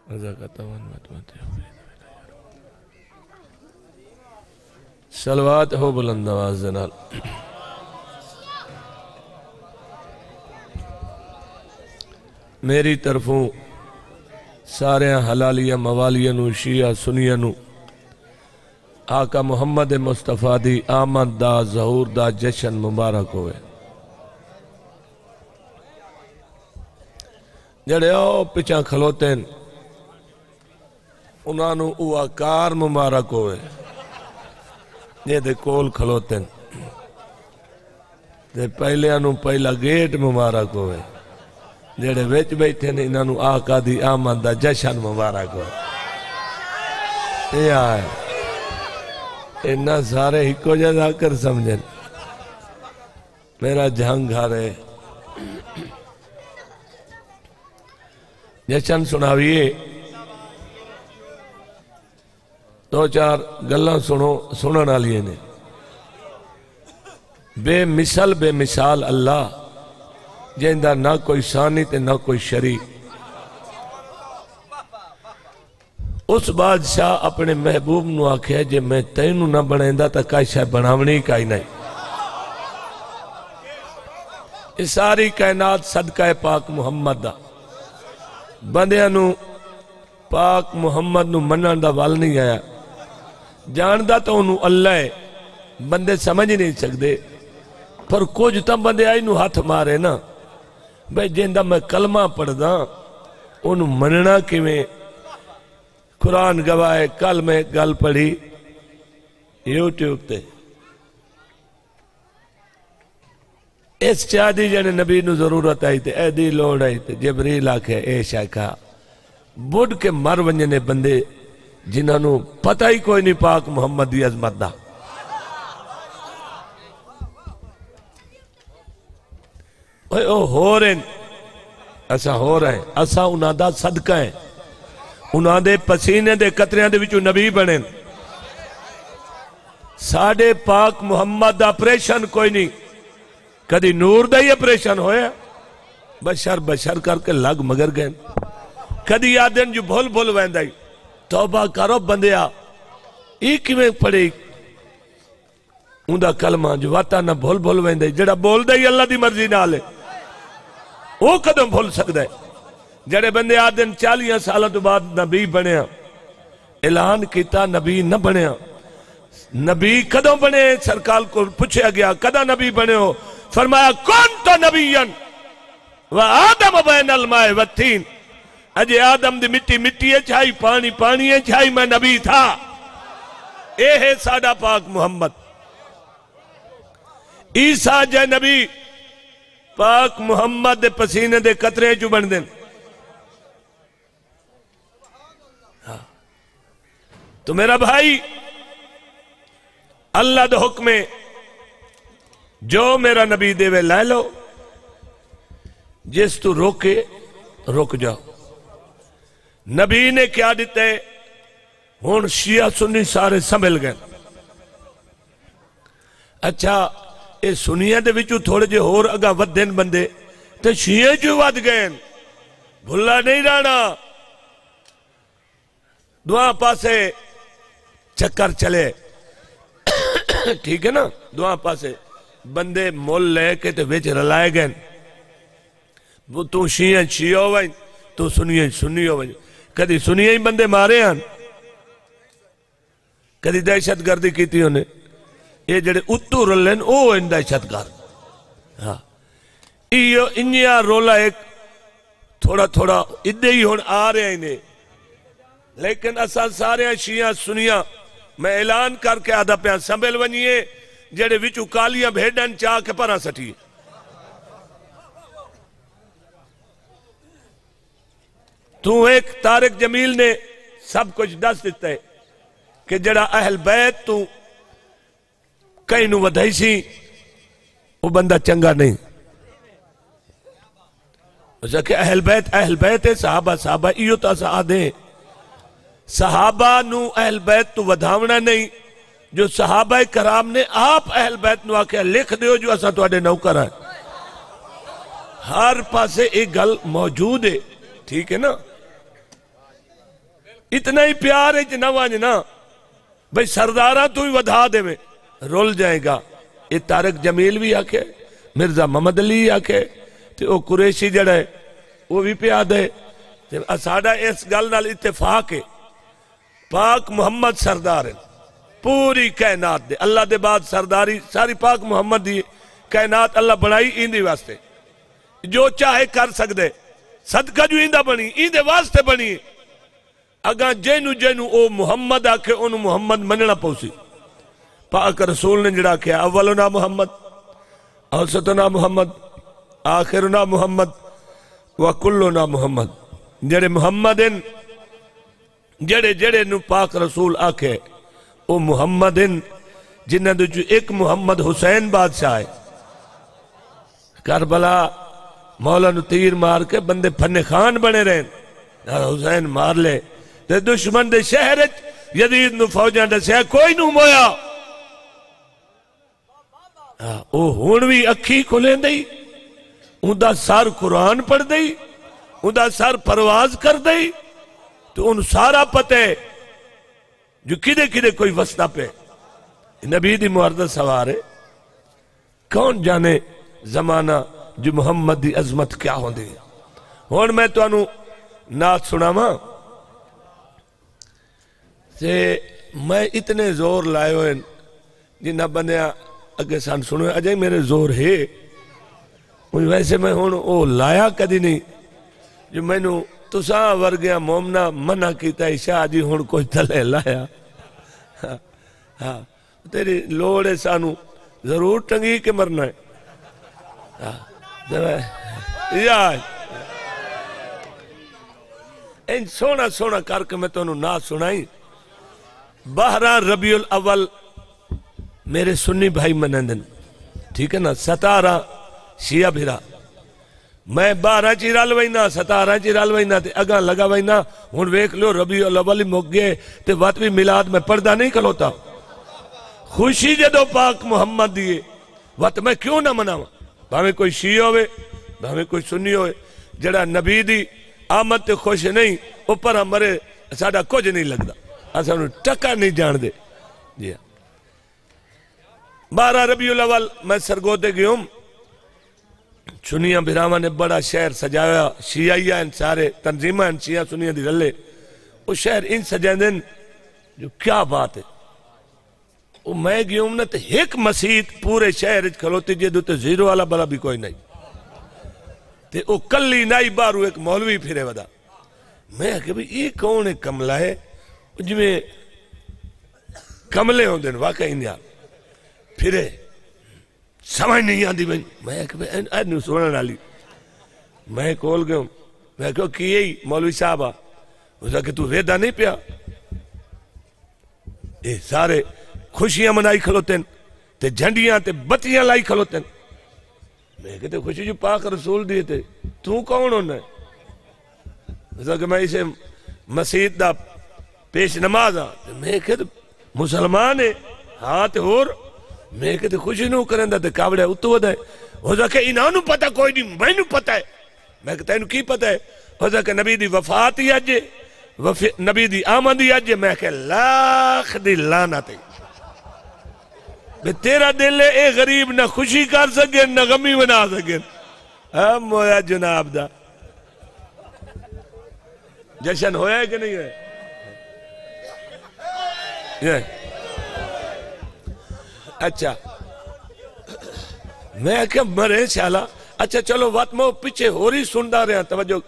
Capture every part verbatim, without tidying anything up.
صلوات ہو بلند آواز نال میری طرفوں سارے حلالیہ موالیہ نو شیعہ سنیہ نو آقا محمد مصطفیٰ دی آمد دا ظہور دا جشن مبارک ہوئے جڑے او پچھا کھلوتے ہیں انہاں نو اوہ کار مبارک ہوئے یہ دے کول کھلوتے ہیں دے پہلے انہوں پہلا گیٹ مبارک ہوئے جڑے ویچ بیٹھے نے انہاں نو آقا دی آمد دا جشن مبارک ہوئے یہ آئے انہاں سارے ہکو جزا کر سمجھیں میرا جہنگ گھارے جشن سناویے دو چار گلہ سنو سنن آلیے نے بے مثال بے مثال اللہ جہندہ نہ کوئی ثانی تے نہ کوئی شریک اس بادشاہ اپنے محبوب نو آکھے جے میں تینو نہ بنائندہ تا کائی شاہ بناونی کائی نہیں اس ساری کائنات صدقہ پاک محمد دا بندیاں نو پاک محمد نو منن دا وال نہیں آیا جاندہ تو انہوں اللہ ہے بندے سمجھ نہیں سکتے پر کچھ تم بندے آئی نو ہاتھ مارے نا بھئی جندہ میں کلمہ پڑھ دا انہوں مننا کی میں قرآن گواہ کل میں گل پڑھی یوٹیوب تے اس چاہدی جانے نبی نو ضرورت آئی تے اے دی لوڑ آئی تے جبریل آکھے اے شاکہ بڑھ کے مر ونجنے بندے جنہاں نو پتہ ہی کوئی نہیں پاک محمد دی عظمت دا اوہ او ہو رہے ایسا ہو رہے ہیں ایسا انہاں دا صدقہ ہیں انہاں دے پسینے دے قطریاں دے وچوں نبی بنیں ساڑھے پاک محمد دا پریشن کوئی نہیں کدی نور دا ہی پریشن ہویا بشر بشر کر کے لگ مگر گئے کدی یادن جو بھول بھول ویندائی توبہ کرو بندیا ایک میں پڑے اندہ کلمہ جو واتا نہ بھول بھول ویندائی جڑا بول دائی اللہ دی مرضی نہ لے وہ قدم بھول سکتا ہے جڑے بندے آدن چالیاں سالہ تو بعد نبی بنیا اعلان کیتا نبی نہ بنیا نبی قدم بنے سرکال کو پوچھا گیا قدم نبی بنے ہو فرمایا کون تو نبیین و آدم بین الماء و التین اجے آدم دی مٹی مٹی ہے چھائی پانی پانی ہے چھائی میں نبی تھا اے ہے ساڑھا پاک محمد عیسیٰ جے نبی پاک محمد دے پسینے دے قطرے جو بن دیں تو میرا بھائی اللہ دے حکمے جو میرا نبی دے وے لائے لو جس تو روکے روک جاؤ نبی نے کیا دیتے ہون شیعہ سنی سارے سنبھل گئے اچھا اے سنیہ دے وچو تھوڑے جے ہور اگا ود دین بندے تو شیعہ جو ود گئے بھلا نہیں رانا دعا پاسے چکر چلے ٹھیک ہے نا دعا پاسے بندے مول لے کے تے ویچ رلائے گئے وہ تو شیعہ شیعہ ہوئے تو سنیہ سنیہ ہوئے کدی سنیہ ہی بندے مارے ہیں کدی دہشت گردی کیتی ہونے یہ جڑے اتو رلین او ان دہشت گرد ہاں ایو انیا رولا ایک تھوڑا تھوڑا ادھے ہی ہون آ رہے ہیں لیکن اساں سارے شیعہ سنیہ میں اعلان کر کے آدھا پیان سنبھل ونیے جڑے وچو کالیاں بھیڈن چاہ کے پرا سٹیے تو ایک طارق جمیل نے سب کچھ دس دیتا ہے کہ جڑا اہل بیت تو کئی نو ودھائی سی وہ بندہ چنگا نہیں اسے کہ اہل بیت اہل بیت ہے صحابہ صحابہ ایو تا سا آدھے صحابہ نو اہل بیت تو ودھاونا نہیں جو صحابہ کرام نے آپ اہل بیت نو آکے لکھ دیو جو اسا تو آدھے نوکر آئے ہر پاسے ایک گل موجود ہے ٹھیک ہے نا اتنا ہی پیار ہے کہ نہ وانجنا بھئی سردارہ تو ہی ودھا دے میں رول جائے گا. یہ طارق جمیل بھی آکھے, مرزا محمد علی آکھے, تے او قریشی جڑا ہے وہ بھی پہ آدھے. ساڑھا اس گل نال اتفاق ہے, پاک محمد سردار ہے پوری کائنات دے. اللہ دے بعد سرداری ساری پاک محمد دی کائنات اللہ بنائی ایندی واسطے, جو چاہے کر سکدے. صدقہ جو ایندہ بنی ایندے واسطے بنی. اگاں جینو جینو او محمد آکھے انہوں محمد مننا پوسی. پاک رسول نے جڑا کیا اولنا محمد, اوسطنا محمد, آخرنا محمد, وکلنا محمد. جڑے محمدن جڑے جڑے نو پاک رسول آکھے او محمدن, جنہ دو جو ایک محمد حسین بادشاہ ہے. کربلا مولا نو تیر مار کے بندے پھنے خان بنے رہے, حسین مار لے تے دشمن دے شہرت یزید نو فوجاں دسیا کوئی نو مویا. او ہونوی اکھی کھلیں دئی, ان دا سار قرآن پڑھ دئی, ان دا سار پرواز کر دئی. تو ان سارا پتے جو کدے کدے کوئی وسطہ پہ نبی دی معارضہ سوارے. کون جانے زمانہ جو محمد دی عظمت کیا ہوں دی. ہون میں تو انہوں نات سنا ماں سے میں اتنے زور لائے ہوئے جنہ بندیاں اگے سان سنو اجائے میرے زور ہے. ویسے میں ہون او لایا کدی نہیں جو میں نو تساں ورگیاں مومنہ منع کیتا ہے شاہ جی ہون کوئی تلے لایا. تیری لوڑے سانو ضرور ٹنگی کے مرنا ہے. یا ان سونا سونا کر کے میں تو انہوں نہ سنائی. بارہ ربیع الاول میرے سنی بھائی منندن, ٹھیک ہے نا, ستارہ شیعہ بھیرا. میں بارہ چی رال وینا ستارہ چی رال وینا تے اگاں لگا وینا. ہون ویک لو ربیع الاول مک گئے تے وقت بھی میلاد میں پردہ نہیں کھلوتا. خوشی جدو پاک محمد دیئے وقت میں کیوں نہ مناواں. بھاویں کوئی شیعہ ہوئے بھاویں کوئی سنی ہوئے, جڑا نبی دی آمد تے خوش نہیں اوپر ہمارے ساڑھا کچھ نہیں لگتا, ایسا انہوں ٹکا نہیں جان دے. جی ہاں, بارہ ربیع الاول میں سرگودے گئی ہوں. سنیاں بھراواں نے بڑا شہر سجایا, شیعیہ ان سارے تنظیمہ ان شیعہ سنیاں دی رلے. وہ شہر ان سجائیں دن جو کیا بات ہے. وہ میں گئی ہوں نا تے ایک مسجد پورے شہر کھلوتی جے دو تے زیرو والا بلا بھی کوئی نہیں. تے وہ کلی نائی بارو ایک مولوی پھرے ودا. میں کہ بھئی یہ کون ایک کملہ ہے جو میں کملے ہوں دن واقعی نہیں آپ پھرے سمجھ نہیں آن دی. میں کہ بھئی اینو سونا نالی میں کول گئے ہوں. میں کہو کیے ہی مولوی صاحبہ اسا کہ تو ویدہ نہیں پیا. اے سارے خوشیاں منائی کھلوتیں تے جھنڈیاں تے بتیاں لائی کھلوتیں. میں کہتے خوشی جو پاک رسول دیے تھے تو کون ہونا ہے. اسا کہ میں اسے مسجد دا پیش نماز آ. میں کہتے مسلمان ہے ہاں تے اور. میں کہتے خوشی نو کریں دا تے کاوڑے اتو ودا ہے. اسا کہ انہاں نو پتہ کوئی نہیں میں نو پتہ ہے. میں کہتا انہوں کی پتہ ہے. اسا کہ نبی دی وفات ہی آجے نبی دی آمد ہی آجے. میں کہ لاکھ دی لانت ہے. تیرا دل ہے اے غریب نہ خوشی کر سکے نہ غمی بنا سکے. ہم ہویا جناب دا جشن ہویا ہے کہ نہیں ہے. اچھا میں کہ مرے شالا. اچھا چلو وقت میں پیچھے ہو رہی سنڈا رہا توجہ.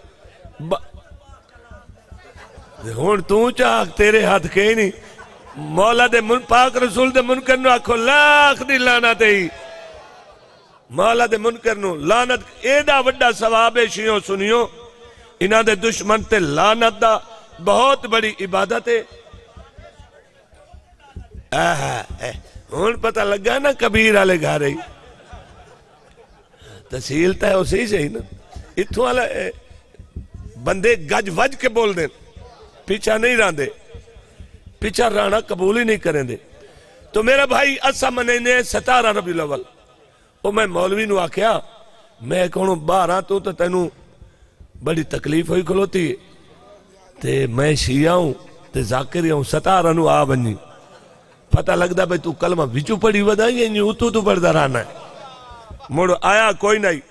ہون تو چاہ تیرے ہاتھ کہیں نہیں. مولا دے من پاک رسول دے منکر نو آکھو لاکھ دی لانت ہی. مولا دے منکر نو لانت ایدہ وڈا ثواب شیعوں سنیوں. انہاں دے دشمن تے لانت دا بہت بڑی عبادت ہے. ہون پتہ لگا نا کبیر آلے گھا رہی تحصیل تا ہے اسی سے ہی نا. اتھوں والا بندے گج وج کے بول دیں پیچھا نہیں ران دے, پیچھا رانا قبول ہی نہیں کریں دے. تو میرا بھائی اسا منینے ستارہ ربیع الاول. او میں مولوی نو آکھیا میں کہوں بارہ تو تینوں بڑی تکلیف ہوئی کھلوتی ہے تے میں شیعہ ہوں تے ذاکر یا ستارہ نو آ بنی پتہ لگدا بھئی تو کلمہ وچو پڑھی ودائی یا اتو تو پڑھ درانا ہے مڑو آیا کوئی نہیں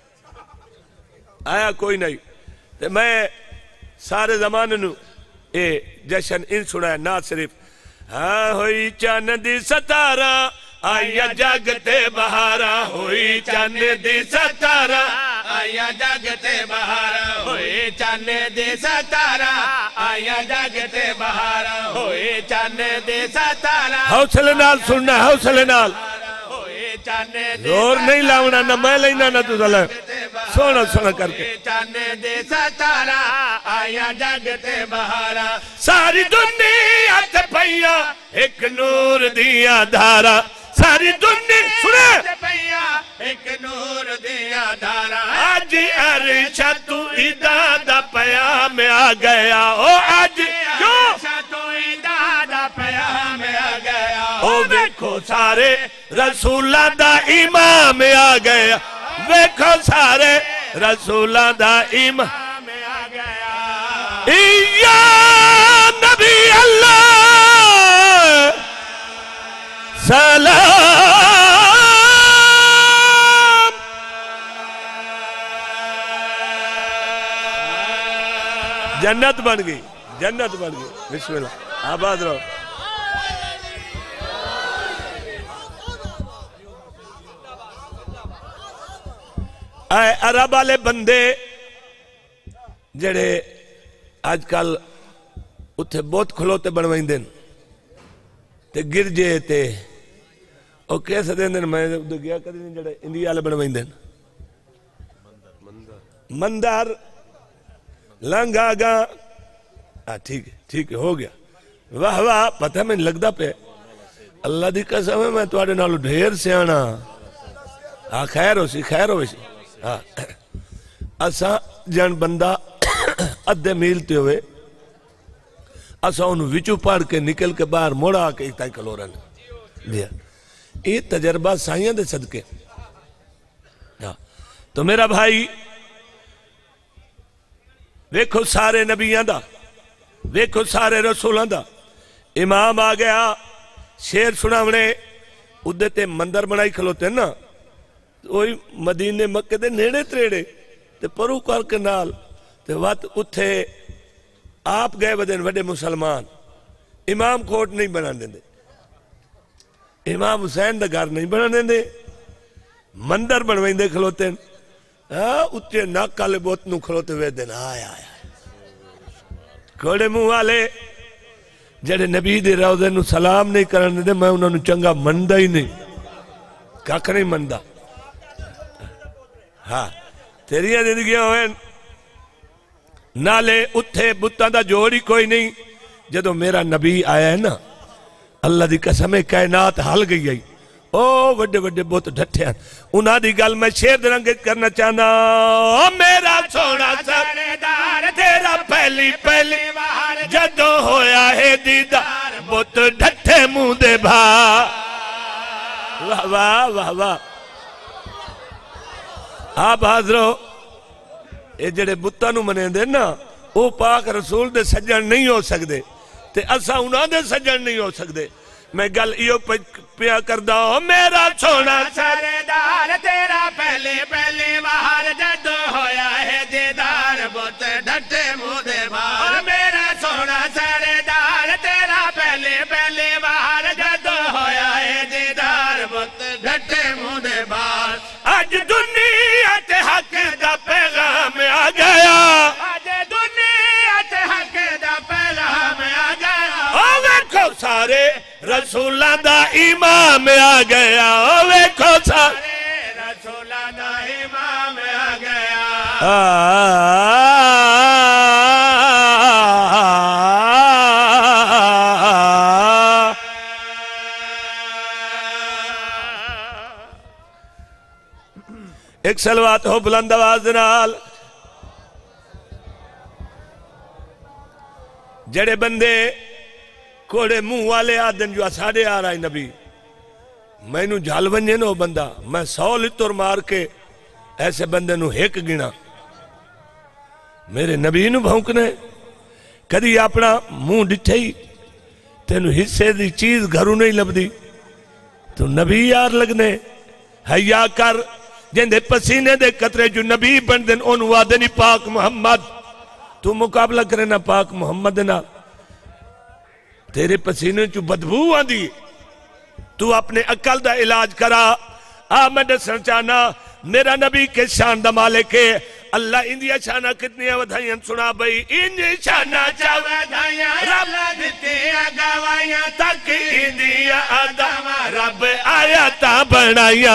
آیا کوئی نہیں تے میں سارے زمانے نو اے جشن ان سنا ہے نا صرف ہاں ہوئی چاند دی ستارہ آیا جاگتے بہارا ہوئی چاند دی ستارہ آیا جاگتے بہارا ہوئی چاند دی ستارہ آیا جاگتے بہارا ہوئی چاند دی ستارہ حوصلے نال سننا ہے حوصلے نال ہوئی چاند دی زور نہیں لاؤنا نہ میں لینا نہ تو ظلم سونا سونا کر کے چاند دی ستارہ آیا جاگتے بہارا ساری دنیا تے پیا ایک نور دیا دھارا ساری دنیا سنے پیا ایک نور دیا دھارا آج عرشہ تو ادادہ پیام آ گیا او آج کیوں تو ادادہ پیام آ گیا او ویکھو سارے رسولہ دا امام آ گیا ویکھو سارے رسولہ دا امام آ گیا یا نبی اللہ سلام جنت بن گئی جنت بن گئی بسم اللہ آباد رہو اے عرب والے بندے جڑے آج کل اتھے بہت کھلوتے بنوائیں دن تے گرجے تے او کیسے دن دن میں ادھر گیا کدی نہیں جڑے انڈیا والے بنوائیں دن مندر لنگا گا ٹھیک ہے ٹھیک ہے ہو گیا واہ واہ پتہ میں لگدا پہ اللہ دی قسم ہے میں تواڈے نالوں ڈھیر سیاںا ہاں خیر ہو سی خیر ہو سی ہاں اساں جن بندہ ادھے میلتے ہوئے اساں انہوں وچو پڑھ کے نکل کے باہر موڑا کے ایک تائی کلورن دیا یہ تجربہ سائیاں دے صدقے تو میرا بھائی ویکھو سارے نبیاں دا ویکھو سارے رسولاں دا امام آ گیا شیر سناونے ادھے تے مندر بنائی کھلوتے ہیں نا وہی مدینے مکہ دے نیڑے تریڑے تے پرو کر کے نال تے وقت اتھے آپ گئے بدن وڈے مسلمان امام کوٹ نہیں بنا دیں دے امام حسین دا گھر نہیں بنا دیں دے مندر بنوائیں دے کھلوتے ہیں اتنے ناک کالے بوتنوں کھلوتے ہوئے دن آیا آیا کھوڑے منہ والے جڑے نبی دے روضے نو سلام نہیں کرنے دے میں انہوں نے چنگا مندہ ہی نہیں کاک نہیں مندہ ہاں تیریاں زندگیاں ہوئے نالے اتھے بتان دا جوڑی کوئی نہیں جدو میرا نبی آیا ہے نا اللہ دی قسم کائنات حل گئی ہے او وڈے وڈے بہت ڈھٹے ہیں انہاں دی گل میں شیر درنگت کرنا چاہنا میرا سونا سردار تیرا پہلی پہلی جدو ہویا ہے دیدار بہت ڈھٹے منہ دے بھا واہ واہ واہ واہ آپ حاضرو اے جڑے بتانو منے دے نا او پاک رسول دے سجن نہیں ہو سکدے تے اسا انہاں دے سجن نہیں ہو سکدے میں گل ایو پیا کردہ ہوں میرا سونا سردار تیرا پہلے پہلے باہر جدو ہویا ہے دیدار بہت ڈھٹے منہ دے باہر میرا سونا سردار تیرا پہلے پہلے باہر جدو ہویا ہے دیدار بہت ڈھٹے منہ دے باہر آج دنیا تے حق دا پیغام آ گیا آج دنیا تے حق دا پیغام آ گیا او ویکھو سارے رسولہ دا امام آ گیا او ویکھو سارے رسولہ دا امام آ گیا ایک سلوات ہو بلند آواز نال جڑے بندے کوڑے منہ والے آدن جو ساڑے آ رہا ہے نبی میں نو جھال ونجے نو بندہ میں سو لتر مار کے ایسے بندے نو ہیک گنا میرے نبی نو بھونکنے کدی اپنا منہ ڈٹھے ہی تینو حصے دی چیز گھروں نہیں لبدی تو نبی یار لگنے حیا کر جن دے پسینے دے قطرے جو نبی بن دن ان وعدنی پاک محمد تو مقابلہ کرنا پاک محمد نا تیرے پسینے جو بدبو آندی تو اپنے عقل دا علاج کرا آ میں دسن چاہنا میرا نبی کے شان دا مالک ہے اللہ اندیا شانہ کتنی ودھائیاں سنا بھئی اندیا شانہ چا ودھائیاں رب دتیا گوائیاں تک اندیا آدم رب آیاتا بنائیاں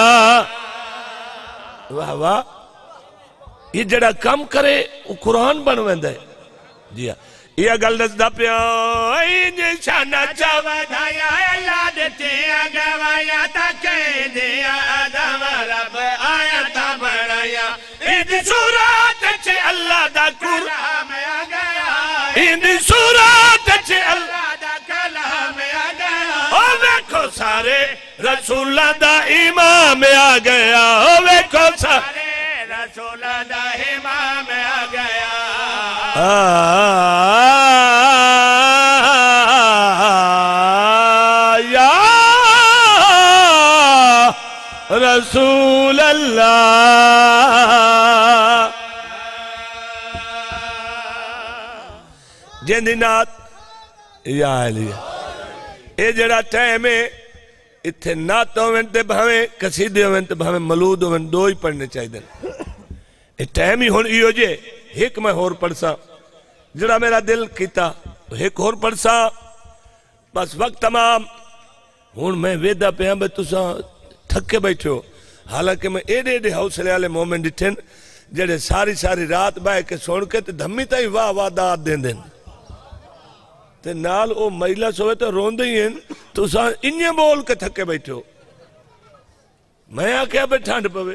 واہ واہ یہ جڑا کم کرے وہ قرآن بنویندہ ہے جی ہاں یہ گل دسدا پیا اندیا شانہ چا ودھائیاں اللہ دتیا گوائیاں تک اندیا آدم رب آیاتا بنائیاں اندی سورات چھے اللہ دا کلام آ گیا اندی سورات چھے اللہ دا کلام آ گیا او ویکھو سارے رسولہ دا امام آ گیا او ویکھو سارے رسولہ دا امام آ گیا یا رسول اللہ جن نات یا علیہ اے جڑا ٹائم ہے اتھے نات ہوئیں تے بھاویں قصیدے ہوئیں تے بھاویں ملود ہوئیں دو ہی پڑھنے چاہی دیں اے ٹائم ہی ہون ایو جے ایک میں ہور پڑھسا جڑا میرا دل کیتا ایک ہور پڑھسا بس وقت تمام ہون میں ویدہ پہ ہاں بے تسا تھکے بیٹھے ہو حالانکہ میں ایڈے ایڈے حوصلے والے مومن ڈٹھن جڑے ساری ساری رات بائے کے سون کے تے دھمی تا ہی واہ واہ داد دیں دیں تے نال او مہیلا سوئے تے رون دیں ہیں تو سا انہیں بول کے تھکے بیٹھے ہو میں آکے اب ٹھانڈ پوے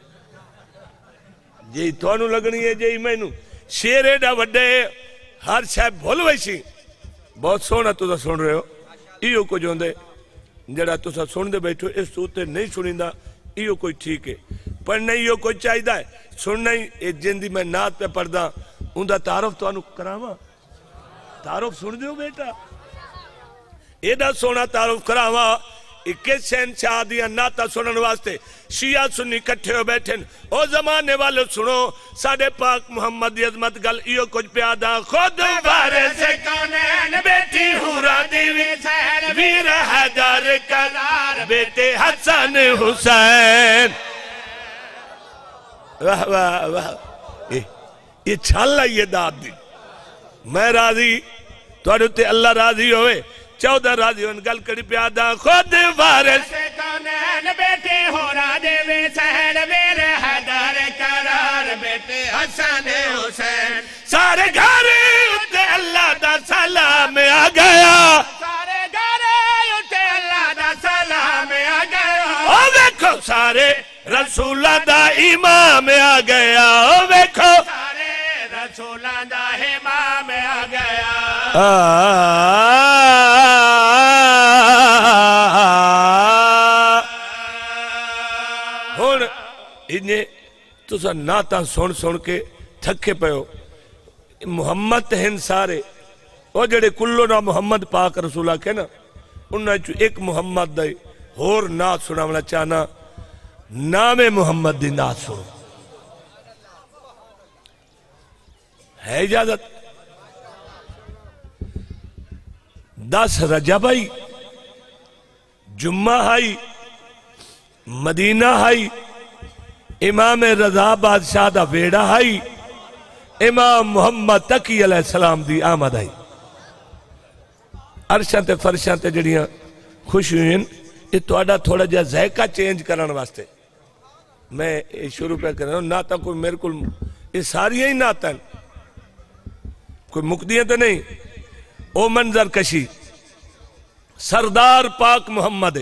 جی توانو لگنی ہے جی میں نو شیر ایڈا وڈے ہر شاید بھول ویسی بہت سونا تو سا سن رہے ہو ایو کو جون دے جڑا تو سا سن دے بیٹھو اس سوتے نہیں سنیں دا ایو کوئی ٹھیک ہے پر نہیں ایو کوئی چاہی دا ہے سن نہیں ایک جن دی میں نات پہ پڑھ دا ان دا تعارف تو آنو کراما تعارف سن دیو بیٹا ایڈا سونا تعارف کراما اکیس سین شاہ دیا ناتا سنن واسطے شیعہ سنی کٹھے ہو بیٹھن او زمانے والے سنو ساڑھے پاک محمد دی عظمت گل ایو کچھ پیادا خود وارث کونین بیٹی حورا دیوی سین ویر حیدر قرار بیٹے حسن حسین واہ واہ واہ یہ چھالا یہ داد دی میں راضی تو اڈھتے اللہ راضی ہوئے چودہ راضی ان گل کڑی پیادا خود وارث کونین بیٹی حورا دیوی سین ویر حیدر قرار بیٹے حسن حسین سارے گھارے اتے اللہ دا سلام آ گیا سارے گھارے اتے اللہ دا سلام آ گیا او ویکھو سارے رسولہ دا امام آ گیا او ویکھو سارے رسولہ دا امام آ گیا ہون انہیں تو سا ناتا سن سن کے تھکے پہ ہو محمد ہن سارے وہ جڑے کلو نا محمد پاک رسولہ کے نا انہاں چو ایک محمد دائی اور نات سناونا چاہنا نام محمد دی نات سنو ہے اجازت دس رجب آئی جمعہ آئی مدینہ آئی امام رضا بادشاہ دا ویڑا آئی امام محمد تقی علیہ السلام دی آمد آئی عرشاں تے فرشاں تے جڑیاں خوش ہوئیں یہ توڑا تھوڑا جا ذائقہ چینج کرنے واسطے میں شروع پہ کر رہا ہوں ناتا کوئی میرے کو یہ ساری ہی ناتا ہے کوئی مقدیاں تو نہیں او منظر کشی سردار پاک محمد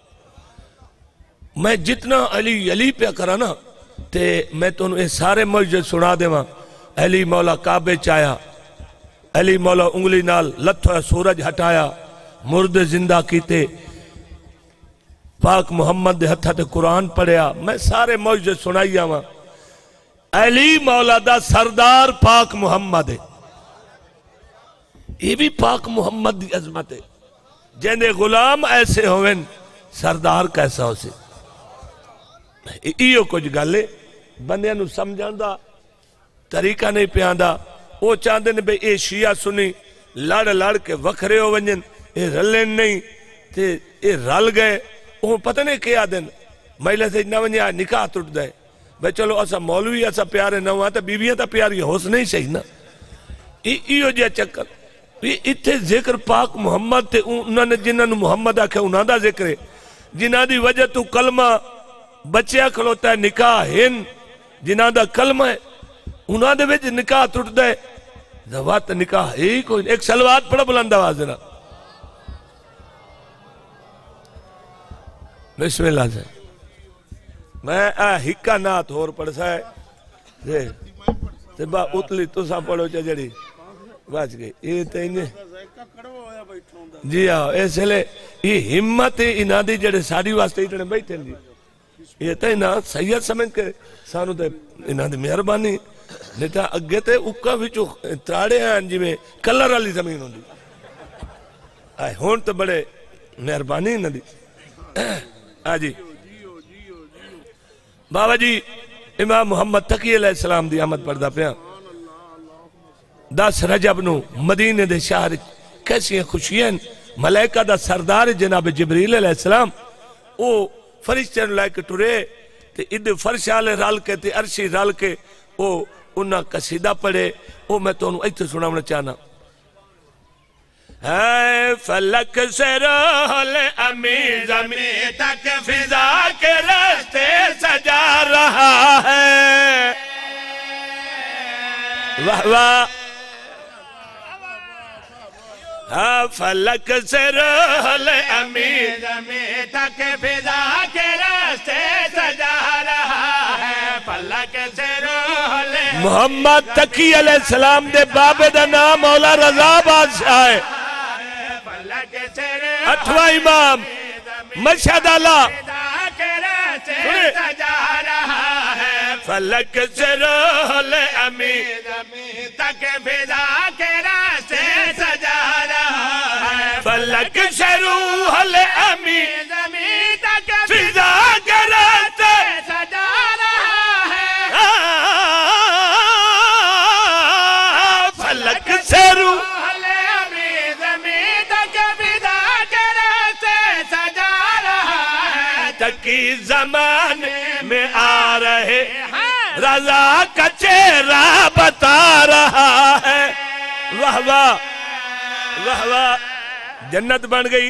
میں جتنا علی علی پہ کرانا تے میں تو انہوں سارے موجود سنا دے ماں علی مولا کعبے چایا علی مولا انگلی نال لتھویا سورج ہٹایا مرد زندہ کیتے پاک محمد دے ہتھا تے قرآن پڑھیا میں سارے موجود سنائیا ماں علی مولا دا سردار پاک محمد یہ بھی پاک محمد دی عظمت ہے جیندے غلام ایسے ہوئیں سردار کیسا ہو سی ایو کچھ گالے بندیاں نو سمجھان دا طریقہ نہیں پیاندہ وہ چاندے نے بے اے شیعہ سنی لڑ لڑ کے وکھرے ہو ونجن اے رلین نہیں تے اے رل گئے وہ پتہ نہیں کیا دن مہیلہ سے نہ ونجا نکاح ٹوٹ دے بھئی چلو ایسا مولوی ایسا پیارے نہ ہوا تا بیویاں تا پیاری ہو نہیں صحیح نا ایو جا چکر اتھے ذکر پاک محمد تے انہوں نے جنہوں نے محمد آکھے انہوں دا ذکر ہے جنہوں دی وجہ تو کلمہ بچیا کھلوتا ہے نکاح ہن جنہوں دا کلمہ ہے انہوں دے وجہ نکاح ٹوٹ دے دوات نکاح ہی کوئی ایک سلوات پڑا بلند آواز دینا بسم اللہ سے میں ہکا نات ہور پڑھ سا ہے تے با اتلی تو سا پڑھو چا جڑی باچ گئی یہ تے انہیں جی آؤ ایسے لے یہ ہمت انہاں دی جڑے ساری واسطے اتنے بیٹھیں جی یہ تے انہاں سید سمجھ کے سانو تے انہاں دی مہربانی نیتا اگے تے اکا وچو تراڑے ہیں جی میں کلر والی زمین ہوں دی آئے ہون تو بڑے مہربانی نہ دی آجی بابا جی امام محمد تقی علیہ السلام دی آمد پردہ پیاں دس رجب نو مدینے دے شہر کیسی ہیں خوشیاں ملائکہ دا سردار جناب جبریل علیہ السلام او فرشتے نے لائے کے ٹورے تے ادھ فرشالے رال کے تے عرشی رال کے او انہاں قصیدہ پڑھے او میں تو انہوں ایتھے سناونا چاہنا اے فلک سے رول امی زمین تک فضا کے راستے سجا رہا ہے واہ واہ فلک سے رول امی زمین تک فضا کے راستے سجا رہا ہے فلک سے رول محمد تقی علیہ السلام دے بابے دا نام مولا رضا بادشاہ ہے اٹھواں امام مشہد اللہ فلک سے رول امی تک فضا کے راستے سجا رہا ہے فلک سے رول امی تک فضا کے راستے سجا رہا ہے فلک سے رول تقی زمانے میں آ رہے رضا کا چہرہ بتا رہا ہے واہ واہ واہ واہ جنت بن گئی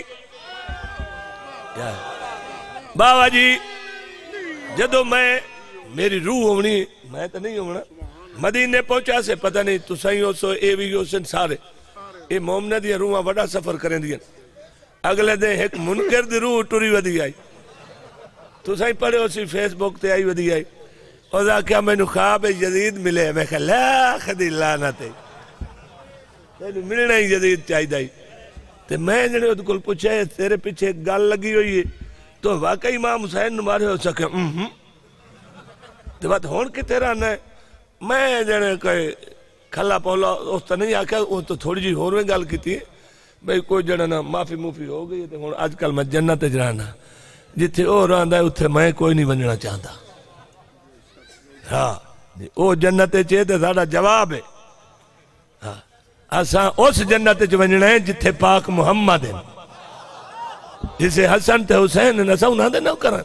بابا جی جدو میں میری روح ہونی میں تو نہیں ہونا مدینے پہنچا سے پتہ نہیں تو سہی ہو سو اے وی ہو سن سارے اے مومنہ دیا روحاں بڑا سفر کریں دیا اگلے دیں ایک منکر دی روح ٹوری ودی آئی تو سہی پڑھے ہو سی فیس بک تے آئی ودی آئی اور دا کیا میں نو خواب جدید ملے میں کہا لا خدی لانت ہے تینو ملنا ہی جدید چاہی دائی تے میں جنہے وہ کل پوچھے تیرے پیچھے ایک گال لگی ہوئی ہے تو واقعی امام حسین نمارے ہو سکے امہم تے بات ہون کی تیرا نہ میں جنہے کہے کھلا پولا اس تا نہیں آکھا وہ تو تھوڑی جی ہورویں گال کی تھی بھئی کوئی جنہنا معافی موفی ہو گئی تے ہون آج کل میں جنت جرانا جتھے او راندہ ہے اتھے میں کوئی نہیں بننا چاہتا ہاں او جنت چاہتے ساڑا جواب ہے ہاں اساں اس جنت چ بننا ہے جتھے پاک محمد ہے جسے حسن تے حسین نسا انہاں دے نہ کرن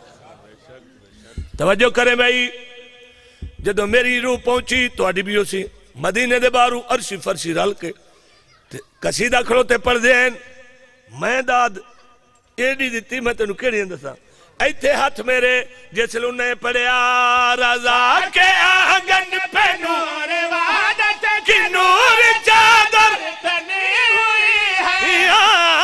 توجہ کرے بھائی جدو میری روح پہنچی تو اڈی بھی اسی مدینے دے بارو عرشی فرشی رل کے قصیدہ کھڑوتے پڑھ دیں میں داد ایڈی دیتی میں تنو کیڑی اندسا ایتھے ہاتھ میرے جیسے لنے پڑیا رضا کے آنگن پہ نور وعدت کی نور چادر تنی ہوئی ہے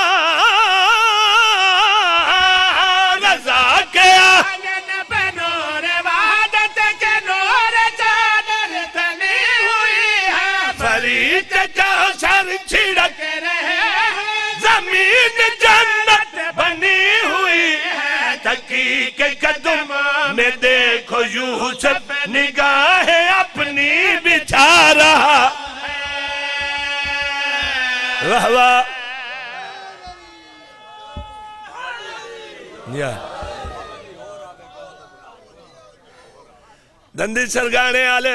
رضا کے آنگن پہ نور وعدت کی نور چادر تنی ہوئی ہے فرید کا سر چھڑک رہے زمین جنت بنی ہوئی ہے تقی کے قدم میں دیکھو یوسف نگاہ اپنی بچھا رہا واہ واہ یا دندی سرگانے آلے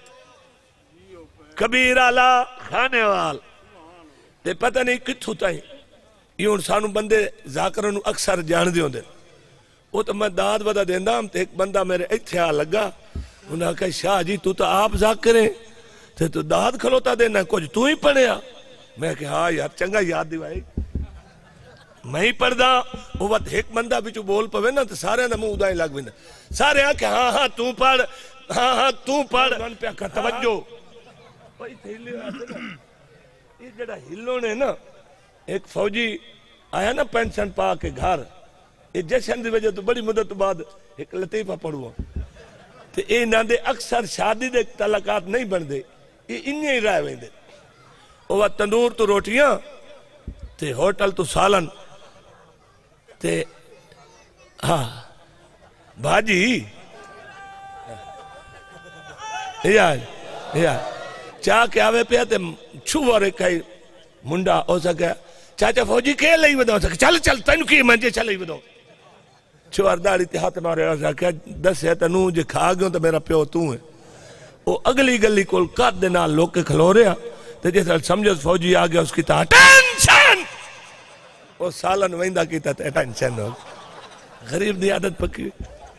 کبیر آلہ خانے وال تے پتہ نہیں کتھو تائیں یہ ان سانو بندے ذاکرنو اکثر جان دیوں دے وہ تو میں داد ودا دیندہ ہم تے ایک بندہ میرے اتھیا لگا انہاں کہا شاہ جی تو تو آپ ذاکریں تے تو داد کھلوتا دینا کچھ تو ہی پڑھیا میں کہا ہاں یار چنگا یاد دیوائی میں ہی پڑھ دا وہ وقت ایک بندہ بھی جو بول پوے نا تو سارے نمو ادائیں لگ بھی نا سارے ہاں کہ ہاں ہاں تو پڑھ ہاں ہاں تو پڑھ من پہ کا توجہ یہ جڑا ہلوں نے نا ایک فوجی آیا نا پینشن پا کے گھر یہ جشن دی وجہ تو بڑی مدت بعد ایک لطیفہ پڑھوا تو یہ نہ دے اکثر شادی دے تعلقات نہیں بن دے یہ انہیں ہی رائے وین دے وہ تندور تو روٹیاں تے ہوٹل تو سالن تے ہاں بھاجی یا یا چاہ کے آوے پہ تے چھو رہے کئی منڈا ہو سکیا چاچا فوجی کے لئی بداؤ سکیا چل چل تینو کی منجے چل لئی بداؤ چھوار داڑی تے ہاتھ مارے ہو سکیا دس ہے تنو جے کھا گیوں تو میرا پیو تو ہے وہ اگلی گلی کول کات دے نال لوگ کے کھلو رہا تے جیسا سمجھو فوجی آگیا اس کی تا ٹینشن وہ سالن ویندہ کی تا ٹینشن ہو غریب دی عادت پکی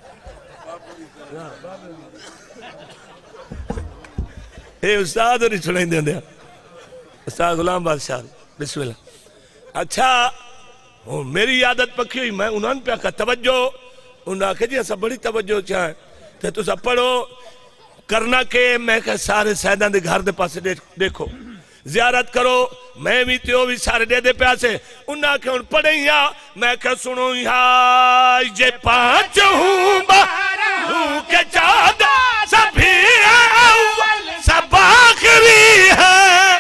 اے استاد نہیں چھڑیں دیں دیا استاد غلام بادشاہ بسم اللہ اچھا میری عادت پکی ہوئی میں انہوں نے پہ کہا توجہ انہوں نے کہا جی ایسا بڑی توجہ چاہیں تو تو سب پڑھو کرنا کہ میں کہا سارے سیدان دے گھر دے پاسے دیکھو زیارت کرو میں بھی تیو بھی سارے دے دے پیاسے انہوں نے کہا ان پڑھیں یا میں کہا سنو یا یہ پانچ ہوں بارہ ہوں کے چودہ سبھی اول سب آخری ہے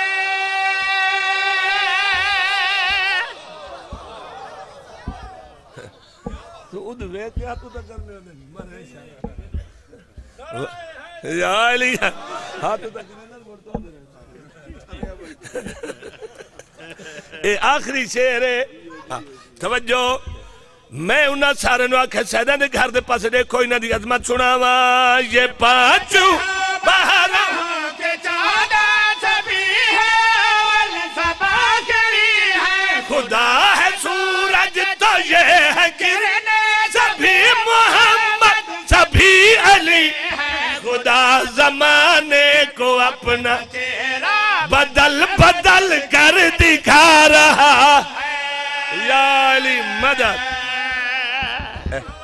تو ادھ وے کیا تو تا کرنے ہونے مرے شاہ یا علی ہاں تو تا کرنے مرتو دے اے آخری شعر ہے توجہ میں انہاں سارے نو آکھے سیدہ نے گھر دے پاسے دیکھو انہاں دی عظمت سناوا یہ پانچوں بہرہ کے چودہ سبھی ہے اول سب آخری ہے خدا ہے سورج تو یہ ہے گرنے سبھی محمد سبھی علی خدا زمانے کو اپنا بدل بدل کر دکھا رہا یا علی مدد